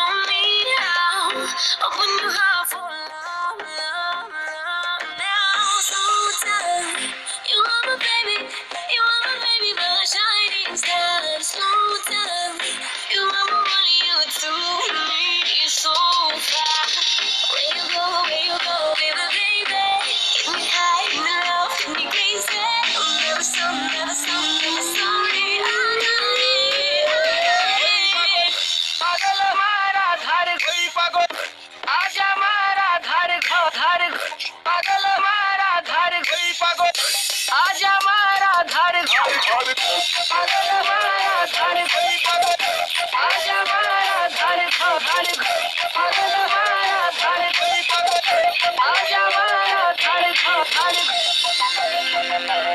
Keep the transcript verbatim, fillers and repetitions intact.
on me now. Open your heart for love, love, love now. Slow down. You are my baby, you are my baby, my shining star. Slow down. You are my one, you to me so far. Where you go, where you go, baby, baby. Get me high in the love, get me crazy. Never stop, never stop, never sorry. I got it, I got it. पागल मारा धार कोई पागल आजा मारा धार घो धार पागल मारा धार कोई पागल आजा मारा धार घो पागल मारा धार कोई पागल आजा मारा धार घो धार पागल मारा धार कोई पागल आजा मारा धार घो धार